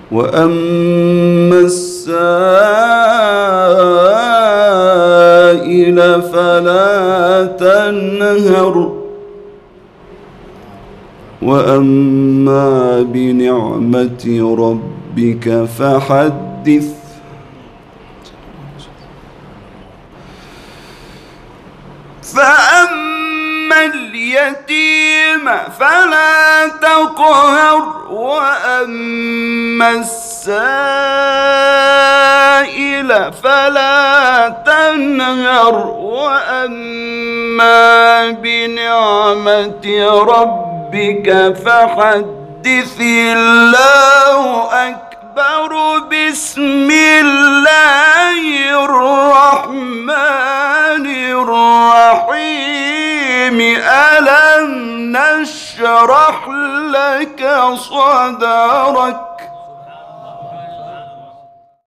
وأما السائل فلا تنهر وأما بنعمة ربك فحدث فأما اليتيم فلا تقهر وأما السائل فلا تنهر وأما بنعمة ربك فحدث. الله أكبر. بسم الله الرحمن الرحيم. ألم نشرح لك صدرك